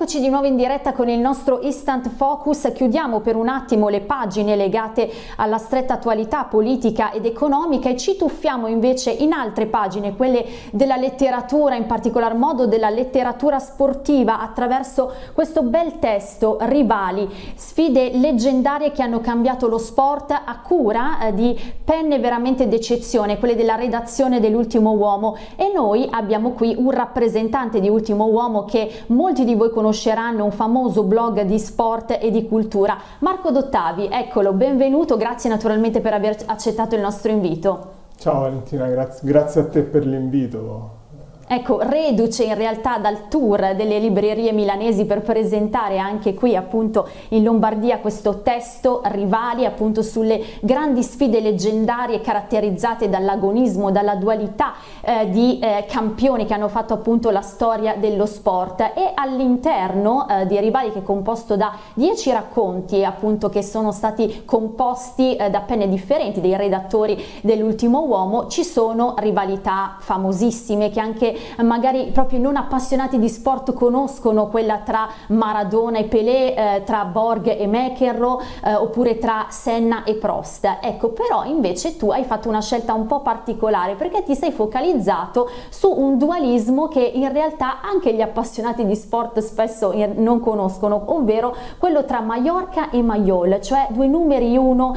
Eccoci di nuovo in diretta con il nostro Instant Focus. Chiudiamo per un attimo le pagine legate alla stretta attualità politica ed economica e ci tuffiamo invece in altre pagine, quelle della letteratura, in particolar modo della letteratura sportiva, attraverso questo bel testo Rivali, sfide leggendarie che hanno cambiato lo sport, a cura di penne veramente d'eccezione, quelle della redazione dell'Ultimo Uomo, e noi abbiamo qui un rappresentante di Ultimo Uomo che molti di voi conosceranno, un famoso blog di sport e di cultura. Marco Dottavi, eccolo, benvenuto, grazie naturalmente per aver accettato il nostro invito. Ciao Valentina, grazie a te per l'invito. Ecco, reduce in realtà dal tour delle librerie milanesi per presentare anche qui appunto in Lombardia questo testo Rivali, appunto sulle grandi sfide leggendarie caratterizzate dall'agonismo, dalla dualità di campioni che hanno fatto appunto la storia dello sport, e all'interno di Rivali, che è composto da 10 racconti appunto che sono stati composti da penne differenti dei redattori dell'Ultimo Uomo, ci sono rivalità famosissime che anche magari proprio non appassionati di sport conoscono, quella tra Maradona e Pelé, tra Borg e McEnroe, oppure tra Senna e Prost. Ecco, però invece tu hai fatto una scelta un po' particolare, perché ti sei focalizzato su un dualismo che in realtà anche gli appassionati di sport spesso non conoscono, ovvero quello tra Mallorca e Mayol, cioè due numeri uno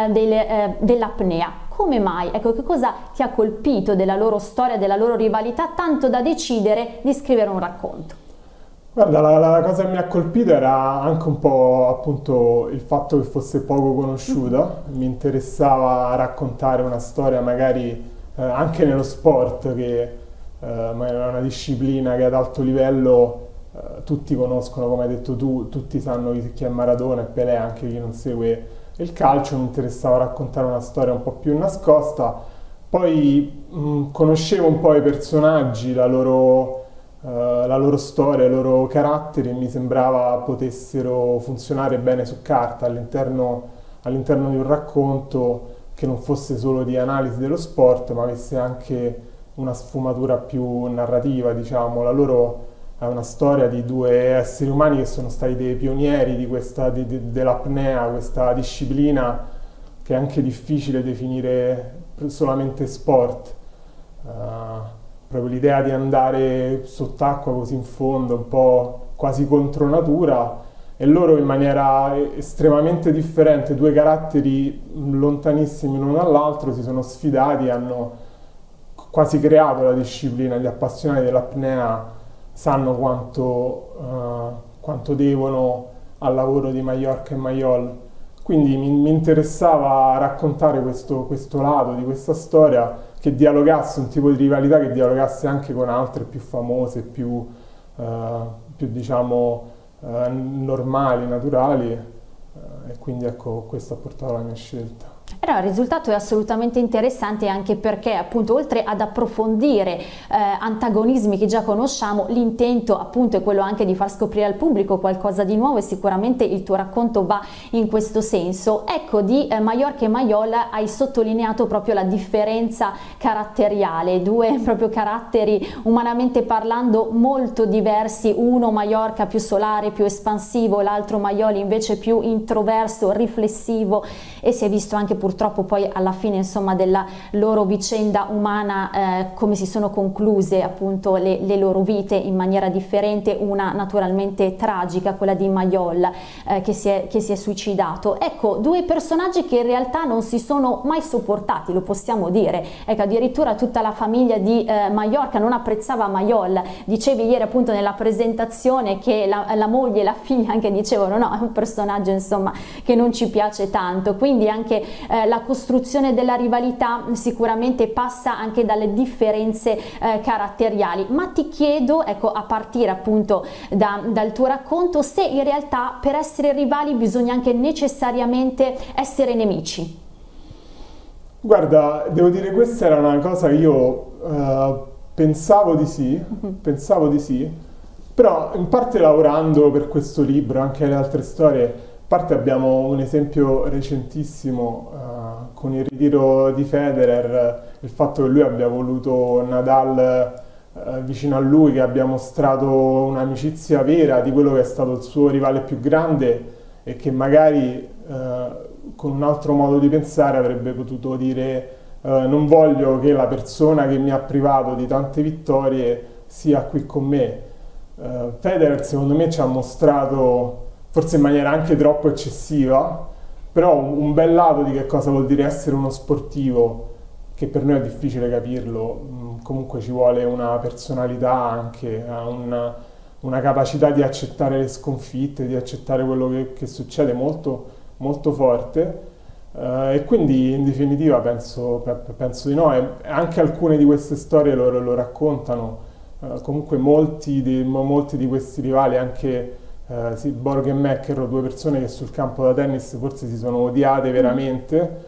dell'apnea. Come mai? Ecco, che cosa ti ha colpito della loro storia, della loro rivalità, tanto da decidere di scrivere un racconto? Guarda, la cosa che mi ha colpito era anche un po' appunto il fatto che fosse poco conosciuta. Mi interessava raccontare una storia magari anche nello sport, che magari è una disciplina che ad alto livello tutti conoscono, come hai detto tu, tutti sanno chi è Maradona e Pelé, anche chi non segue il calcio. Mi interessava raccontare una storia un po' più nascosta. Poi conoscevo un po' i personaggi, la loro storia, i loro caratteri, e mi sembrava potessero funzionare bene su carta all'interno di un racconto che non fosse solo di analisi dello sport, ma avesse anche una sfumatura più narrativa, diciamo. La loro è una storia di due esseri umani che sono stati dei pionieri dell'apnea, questa disciplina che è anche difficile definire solamente sport. Proprio l'idea di andare sott'acqua così in fondo, un po' quasi contro natura, e loro in maniera estremamente differente, due caratteri lontanissimi l'uno dall'altro, si sono sfidati, hanno quasi creato la disciplina. Gli appassionati dell'apnea sanno quanto devono al lavoro di Mallorca e Mayol. Quindi mi interessava raccontare questo lato di questa storia, che dialogasse, un tipo di rivalità che dialogasse anche con altre più famose, più diciamo normali, naturali, e quindi ecco, questo ha portato alla mia scelta. Però il risultato è assolutamente interessante, anche perché appunto oltre ad approfondire antagonismi che già conosciamo, l'intento appunto è quello anche di far scoprire al pubblico qualcosa di nuovo, e sicuramente il tuo racconto va in questo senso. Ecco, di Mallorca e Mayol hai sottolineato proprio la differenza caratteriale, due proprio caratteri umanamente parlando molto diversi, uno Mallorca più solare, più espansivo, l'altro Mayol invece più introverso, riflessivo, e si è visto anche purtroppo poi alla fine, insomma, della loro vicenda umana come si sono concluse appunto le loro vite in maniera differente, una naturalmente tragica, quella di Mayol che si è suicidato. Ecco, due personaggi che in realtà non si sono mai sopportati, lo possiamo dire. Ecco, addirittura tutta la famiglia di Mallorca non apprezzava Mayol. Dicevi ieri appunto nella presentazione che la moglie e la figlia anche dicevano no, è un personaggio insomma che non ci piace tanto. Quindi anche la costruzione della rivalità sicuramente passa anche dalle differenze caratteriali. Ma ti chiedo, ecco, a partire appunto dal tuo racconto, se in realtà per essere rivali bisogna anche necessariamente essere nemici. Guarda, devo dire, questa era una cosa che io pensavo di sì, però in parte lavorando per questo libro, anche le altre storie, parte abbiamo un esempio recentissimo con il ritiro di Federer, il fatto che lui abbia voluto Nadal vicino a lui, che abbia mostrato un'amicizia vera di quello che è stato il suo rivale più grande e che magari con un altro modo di pensare avrebbe potuto dire non voglio che la persona che mi ha privato di tante vittorie sia qui con me. Federer secondo me ci ha mostrato, forse in maniera anche troppo eccessiva, però un bel lato di che cosa vuol dire essere uno sportivo, che per noi è difficile capirlo. Comunque ci vuole una personalità anche, una capacità di accettare le sconfitte, di accettare quello che succede molto, molto forte. E quindi in definitiva penso di no, e anche alcune di queste storie lo raccontano. Comunque molti di questi rivali, anche Borg e McEnroe, due persone che sul campo da tennis forse si sono odiate veramente,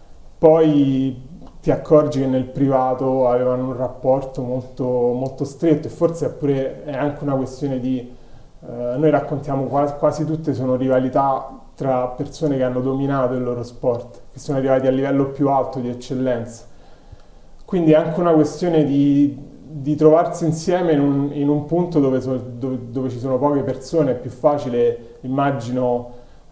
poi ti accorgi che nel privato avevano un rapporto molto, molto stretto, e forse è anche una questione di noi raccontiamo quasi tutte sono rivalità tra persone che hanno dominato il loro sport, che sono arrivati al livello più alto di eccellenza. Quindi è anche una questione di trovarsi insieme in un punto dove ci sono poche persone. È più facile, immagino,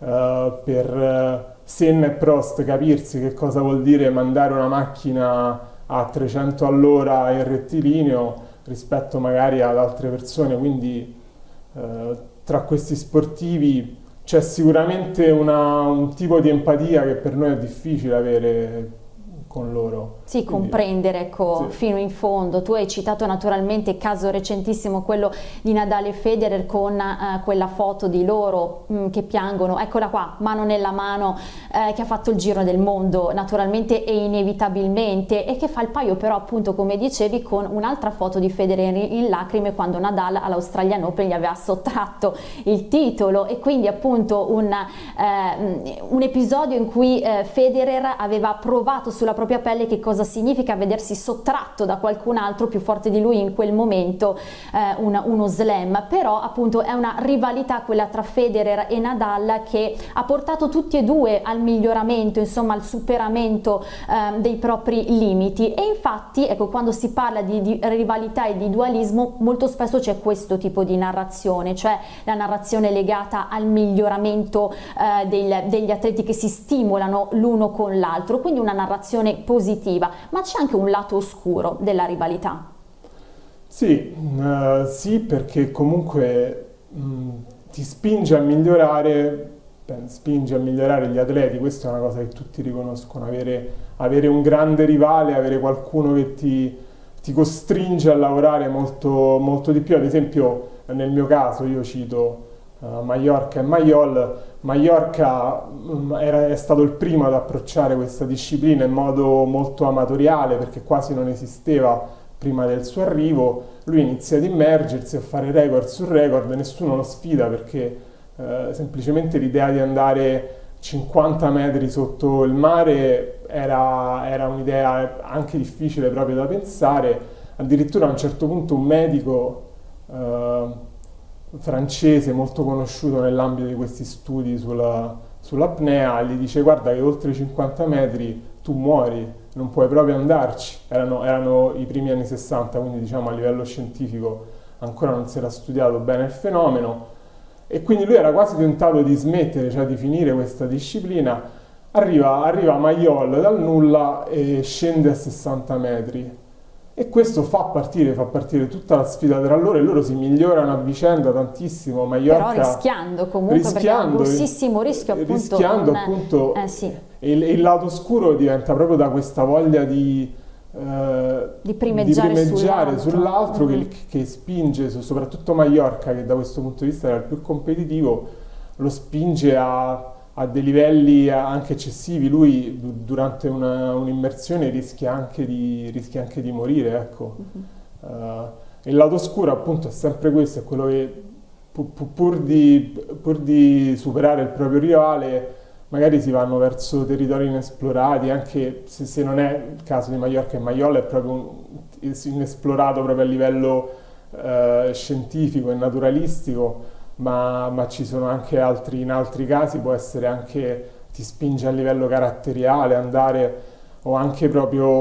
per Senna e Prost capirsi che cosa vuol dire mandare una macchina a 300 all'ora in rettilineo rispetto magari ad altre persone. Quindi tra questi sportivi c'è sicuramente un tipo di empatia che per noi è difficile avere con loro. Sì, quindi, comprendere, ecco, sì, fino in fondo. Tu hai citato naturalmente il caso recentissimo, quello di Nadal e Federer, con quella foto di loro che piangono, eccola qua, mano nella mano, che ha fatto il giro del mondo naturalmente e inevitabilmente, e che fa il paio però, appunto, come dicevi, con un'altra foto di Federer in lacrime quando Nadal all'Australian Open gli aveva sottratto il titolo, e quindi appunto un episodio in cui Federer aveva provato sulla propria pelle che cosa significa vedersi sottratto da qualcun altro più forte di lui in quel momento, uno slam. Però appunto è una rivalità quella tra Federer e Nadal che ha portato tutti e due al miglioramento, insomma al superamento dei propri limiti. E infatti, ecco, quando si parla di rivalità e di dualismo, molto spesso c'è questo tipo di narrazione, cioè la narrazione legata al miglioramento degli atleti che si stimolano l'uno con l'altro, quindi una narrazione positiva. Ma c'è anche un lato oscuro della rivalità. Sì, sì, perché comunque ti spinge a migliorare gli atleti. Questa è una cosa che tutti riconoscono, avere un grande rivale, avere qualcuno che ti costringe a lavorare molto, molto di più. Ad esempio, nel mio caso, io cito Mallorca e Mayol. Mallorca è stato il primo ad approcciare questa disciplina in modo molto amatoriale, perché quasi non esisteva prima del suo arrivo. Lui inizia ad immergersi, a fare record su record, nessuno lo sfida perché semplicemente l'idea di andare 50 metri sotto il mare era un'idea anche difficile proprio da pensare. Addirittura a un certo punto un medico francese molto conosciuto nell'ambito di questi studi sull'apnea gli dice: guarda che oltre i 50 metri tu muori, non puoi proprio andarci. Erano i primi anni 60, quindi diciamo a livello scientifico ancora non si era studiato bene il fenomeno, e quindi lui era quasi tentato di smettere, cioè di finire questa disciplina. Arriva Mayol dal nulla e scende a 60 metri. E questo fa partire tutta la sfida tra loro, e loro si migliorano a vicenda tantissimo. Mallorca, però rischiando comunque, perché è un grossissimo rischio, appunto. Rischiando, appunto, sì. E il lato oscuro diventa proprio da questa voglia di primeggiare sull'altro che spinge, soprattutto Mallorca, che da questo punto di vista era il più competitivo, lo spinge a dei livelli anche eccessivi. Lui durante un'immersione rischia anche di morire, ecco. Il lato oscuro appunto è sempre questo, è quello che pur di superare il proprio rivale magari si vanno verso territori inesplorati, anche se non è il caso di Mallorca e Mayol, è proprio inesplorato proprio a livello scientifico e naturalistico. Ma ci sono anche in altri casi può essere anche, ti spinge a livello caratteriale andare, o anche proprio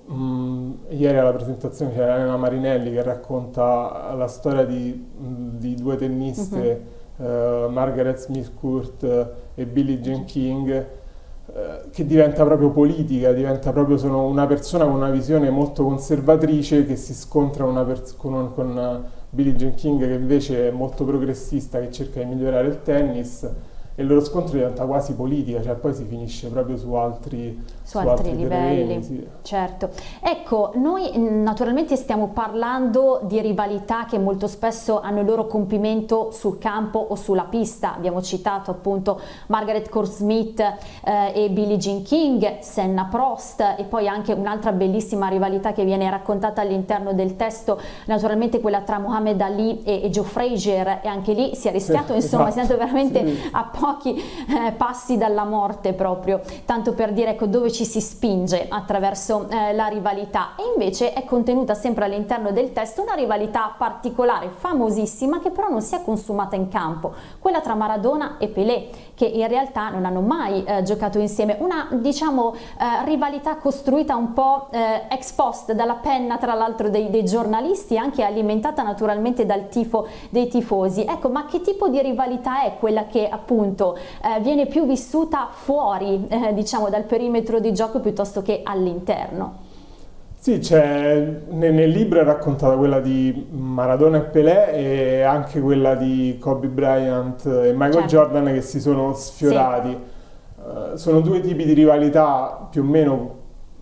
ieri alla presentazione c'era Elena Marinelli che racconta la storia di due tenniste, Margaret Smith Court e Billie Jean King, che diventa proprio politica, sono una persona con una visione molto conservatrice che si scontra con Billie Jean King, che invece è molto progressista, che cerca di migliorare il tennis, e il loro scontro diventa quasi politica, cioè poi si finisce proprio su altri livelli, terreni, sì. Certo. Ecco, noi naturalmente stiamo parlando di rivalità che molto spesso hanno il loro compimento sul campo o sulla pista. Abbiamo citato appunto Margaret Court Smith e Billie Jean King, Senna Prost, e poi anche un'altra bellissima rivalità che viene raccontata all'interno del testo, naturalmente quella tra Muhammad Ali e Joe Frazier, e anche lì si è rischiato, insomma, si è andato veramente a pochi passi dalla morte, proprio, tanto per dire, ecco, dove ci si spinge attraverso la rivalità. E invece è contenuta sempre all'interno del testo una rivalità particolare, famosissima, che però non si è consumata in campo, quella tra Maradona e Pelé, che in realtà non hanno mai giocato insieme, una, diciamo, rivalità costruita un po' ex post, dalla penna tra l'altro dei giornalisti, anche alimentata naturalmente dal tifo dei tifosi. Ecco, ma che tipo di rivalità è quella che appunto viene più vissuta fuori, diciamo, dal perimetro di gioco piuttosto che all'interno? Sì, nel libro è raccontata quella di Maradona e Pelé, e anche quella di Kobe Bryant e Michael Jordan, che si sono sfiorati. Sì. Sono due tipi di rivalità più o meno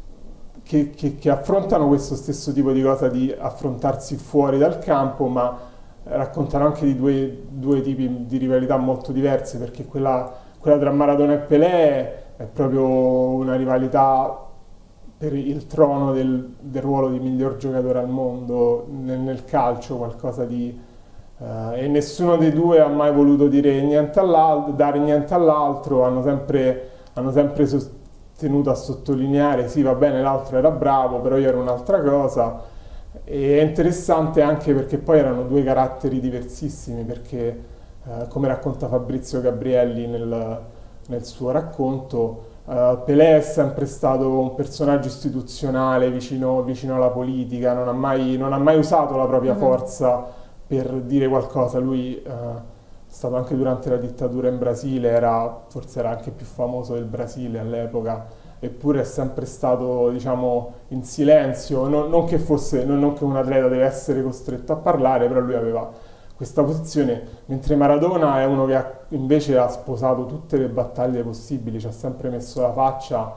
che affrontano questo stesso tipo di cosa, di affrontarsi fuori dal campo, ma raccontano anche di due tipi di rivalità molto diverse, perché quella tra Maradona e Pelé è proprio una rivalità per il trono del ruolo di miglior giocatore al mondo nel calcio, qualcosa di... e nessuno dei due ha mai voluto dare niente all'altro, hanno sempre tenuto a sottolineare: sì, va bene, l'altro era bravo, però io ero un'altra cosa. E è interessante anche perché poi erano due caratteri diversissimi, perché come racconta Fabrizio Gabrielli nel suo racconto, Pelé è sempre stato un personaggio istituzionale vicino alla politica, non ha mai usato la propria forza per dire qualcosa. Lui è stato anche durante la dittatura in Brasile, forse era anche più famoso del Brasile all'epoca, eppure è sempre stato, diciamo, in silenzio, non che un atleta deve essere costretto a parlare, però lui aveva questa posizione, mentre Maradona è uno che invece ha sposato tutte le battaglie possibili, ci ha sempre messo la faccia,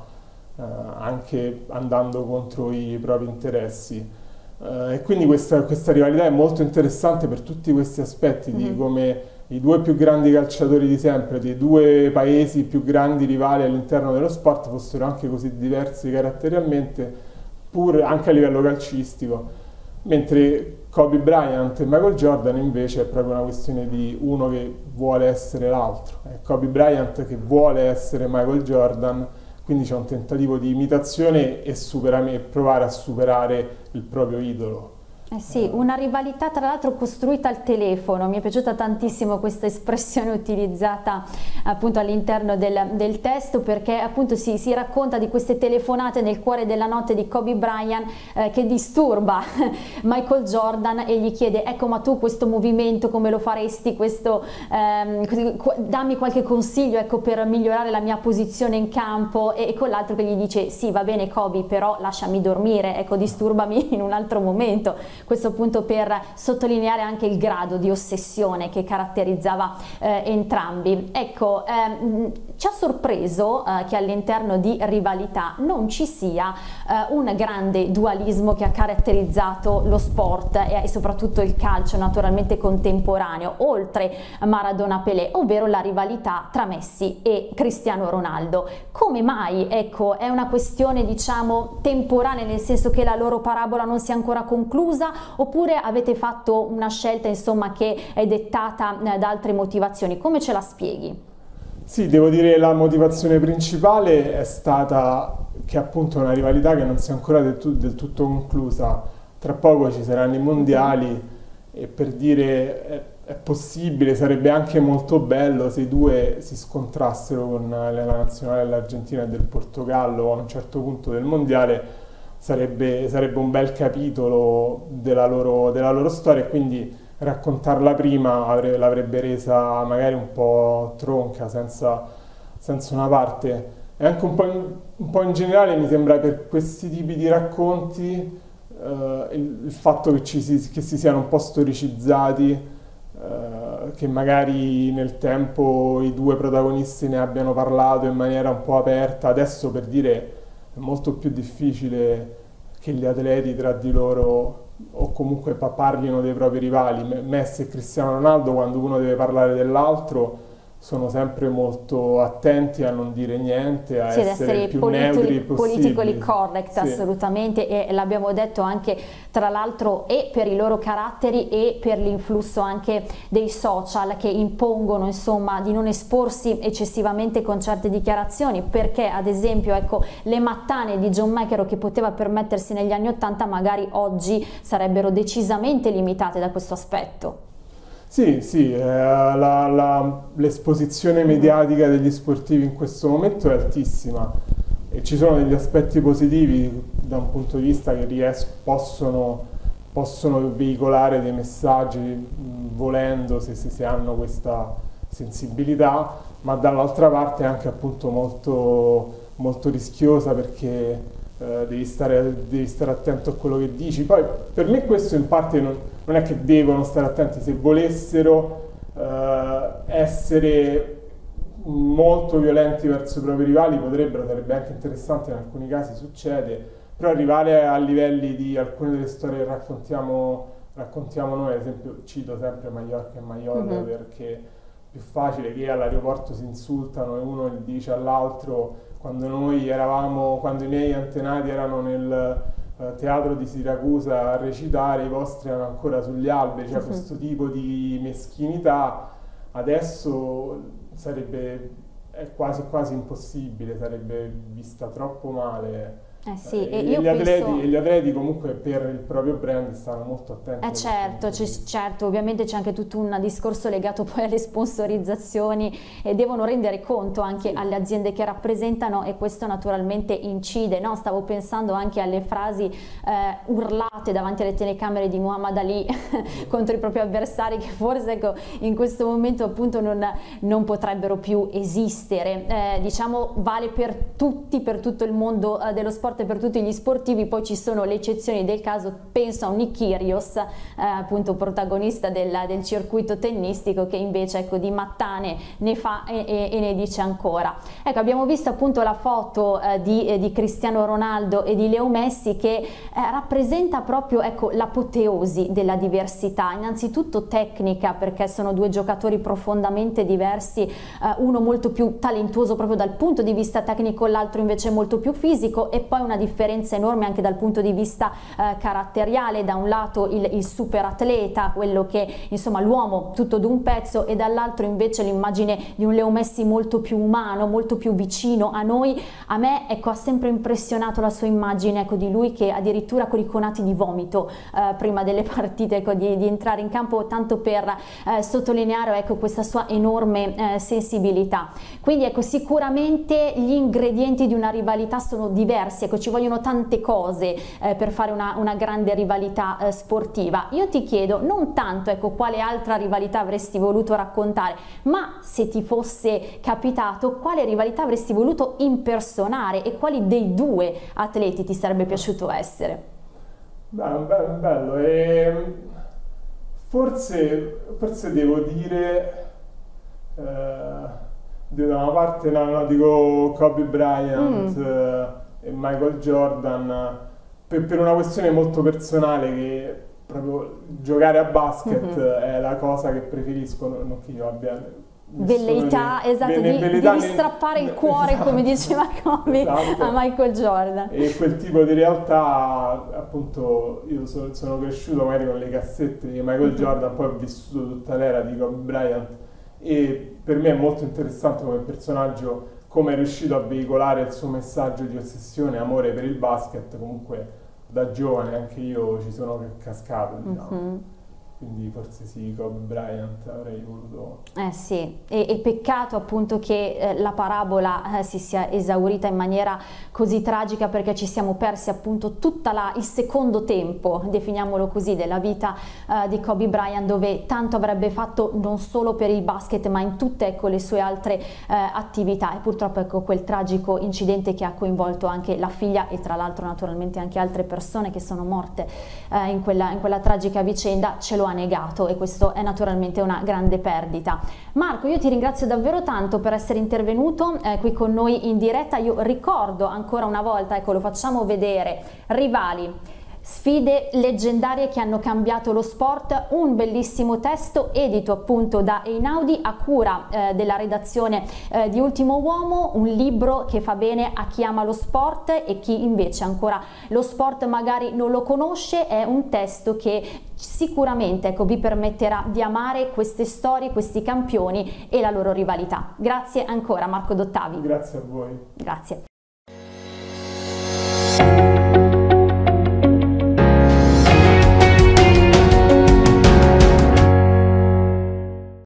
anche andando contro i propri interessi. E quindi questa rivalità è molto interessante per tutti questi aspetti, di come i due più grandi calciatori di sempre, dei due paesi più grandi rivali all'interno dello sport, fossero anche così diversi caratterialmente, pur anche a livello calcistico. Mentre Kobe Bryant e Michael Jordan invece è proprio una questione di uno che vuole essere l'altro, è Kobe Bryant che vuole essere Michael Jordan, quindi c'è un tentativo di imitazione e provare a superare il proprio idolo. Eh sì, una rivalità tra l'altro costruita al telefono. Mi è piaciuta tantissimo questa espressione utilizzata appunto all'interno del testo, perché appunto si racconta di queste telefonate nel cuore della notte di Kobe Bryant che disturba Michael Jordan e gli chiede: ecco, ma tu questo movimento come lo faresti, dammi qualche consiglio, ecco, per migliorare la mia posizione in campo, e con l'altro che gli dice: sì, va bene Kobe, però lasciami dormire, ecco, disturbami in un altro momento. Questo appunto per sottolineare anche il grado di ossessione che caratterizzava entrambi. Ecco, ci ha sorpreso che all'interno di rivalità non ci sia un grande dualismo che ha caratterizzato lo sport e soprattutto il calcio naturalmente contemporaneo, oltre Maradona-Pelé, ovvero la rivalità tra Messi e Cristiano Ronaldo. Come mai? Ecco, è una questione, diciamo, temporanea, nel senso che la loro parabola non si è ancora conclusa, oppure avete fatto una scelta, insomma, che è dettata da altre motivazioni? Come ce la spieghi? Sì, devo dire la motivazione principale è stata che appunto è una rivalità che non si è ancora del tutto conclusa. Tra poco ci saranno i mondiali e, per dire, è possibile, sarebbe anche molto bello se i due si scontrassero con la nazionale dell'Argentina e del Portogallo a un certo punto del mondiale. sarebbe un bel capitolo della loro storia, e quindi raccontarla prima l'avrebbe resa magari un po' tronca, senza una parte. E anche un po' in generale mi sembra, per questi tipi di racconti, il fatto che si siano un po' storicizzati, che magari nel tempo i due protagonisti ne abbiano parlato in maniera un po' aperta. Adesso, per dire, è molto più difficile che gli atleti tra di loro o comunque parlino dei propri rivali. Messi e Cristiano Ronaldo, quando uno deve parlare dell'altro, sono sempre molto attenti a non dire niente, a essere più neutri possibili. Politically correct, sì. Assolutamente, e l'abbiamo detto anche, tra l'altro, e per i loro caratteri e per l'influsso anche dei social, che impongono, insomma, di non esporsi eccessivamente con certe dichiarazioni, perché ad esempio, ecco, le mattane di John McEnroe, che poteva permettersi negli anni '80, magari oggi sarebbero decisamente limitate da questo aspetto. Sì, l'esposizione mediatica degli sportivi in questo momento è altissima, e ci sono degli aspetti positivi da un punto di vista che possono veicolare dei messaggi, volendo, se hanno questa sensibilità, ma dall'altra parte è anche appunto molto rischiosa, perché devi stare attento a quello che dici. Poi per me questo in parte non è che devono stare attenti. Se volessero essere molto violenti verso i propri rivali potrebbero, sarebbe anche interessante, in alcuni casi succede, però arrivare a livelli di alcune delle storie che raccontiamo noi, ad esempio cito sempre Mallorca e Maiolla, perché è più facile che all'aeroporto si insultano e uno gli dice all'altro: quando i miei antenati erano nel teatro di Siracusa a recitare, i vostri erano ancora sugli alberi. Cioè questo tipo di meschinità adesso è quasi impossibile, sarebbe vista troppo male. Sì, e gli atleti comunque per il proprio brand stanno molto attenti. Certo, ovviamente c'è anche tutto un discorso legato poi alle sponsorizzazioni, e devono rendere conto anche alle aziende che rappresentano, e questo naturalmente incide, no? Stavo pensando anche alle frasi urlate davanti alle telecamere di Muhammad Ali contro i propri avversari, che forse, ecco, in questo momento appunto non potrebbero più esistere. Diciamo, vale per tutti, per tutto il mondo dello sport e per tutti gli sportivi. Poi ci sono le eccezioni del caso, penso a un Nick Kyrgios, appunto protagonista del circuito tennistico, che invece, ecco, di mattane ne fa e ne dice ancora. Ecco, abbiamo visto appunto la foto di Cristiano Ronaldo e di Leo Messi, che rappresenta proprio, ecco, l'apoteosi della diversità, innanzitutto tecnica, perché sono due giocatori profondamente diversi, uno molto più talentuoso proprio dal punto di vista tecnico, l'altro invece molto più fisico, e poi una differenza enorme anche dal punto di vista caratteriale: da un lato il super atleta, quello che, insomma, l'uomo tutto d'un pezzo, e dall'altro invece l'immagine di un Leo Messi molto più umano, molto più vicino a noi. A me, ecco, ha sempre impressionato la sua immagine, ecco, di lui che addirittura con i conati di vomito prima delle partite, ecco, di entrare in campo, tanto per sottolineare, ecco, questa sua enorme sensibilità. Quindi, ecco, sicuramente gli ingredienti di una rivalità sono diversi, ecco, ci vogliono tante cose per fare una grande rivalità sportiva. Io ti chiedo non tanto, ecco, quale altra rivalità avresti voluto raccontare, ma se ti fosse capitato, quale rivalità avresti voluto impersonare e quali dei due atleti ti sarebbe piaciuto essere? Bello. E forse devo dire, da una parte dico Kobe Bryant e Michael Jordan, per una questione molto personale, che proprio giocare a basket è la cosa che preferisco, non che io abbia velleità, esatto, devi strappare il cuore, esatto, come diceva Kobe, esatto, a Michael Jordan. E quel tipo di realtà, appunto, io sono cresciuto magari con le cassette di Michael Jordan, poi ho vissuto tutta l'era di Kobe Bryant, e per me è molto interessante come personaggio, come è riuscito a veicolare il suo messaggio di ossessione e amore per il basket. Comunque da giovane anche io ci sono cascato, diciamo. quindi forse sì, Kobe Bryant avrei voluto. Sì, e peccato appunto che la parabola si sia esaurita in maniera così tragica, perché ci siamo persi appunto il secondo tempo, definiamolo così, della vita di Kobe Bryant, dove tanto avrebbe fatto non solo per il basket ma in tutte, ecco, le sue altre attività, e purtroppo, ecco, quel tragico incidente che ha coinvolto anche la figlia e tra l'altro naturalmente anche altre persone che sono morte in quella tragica vicenda ce lo ha negato, e questo è naturalmente una grande perdita. Marco, io ti ringrazio davvero tanto per essere intervenuto qui con noi in diretta. Io ricordo ancora una volta, ecco, lo facciamo vedere, Rivali, sfide leggendarie che hanno cambiato lo sport, un bellissimo testo edito appunto da Einaudi a cura della redazione di Ultimo Uomo, un libro che fa bene a chi ama lo sport e chi invece ancora lo sport magari non lo conosce. È un testo che sicuramente, ecco, vi permetterà di amare queste storie, questi campioni e la loro rivalità. Grazie ancora Marco Dottavi. Grazie a voi. Grazie.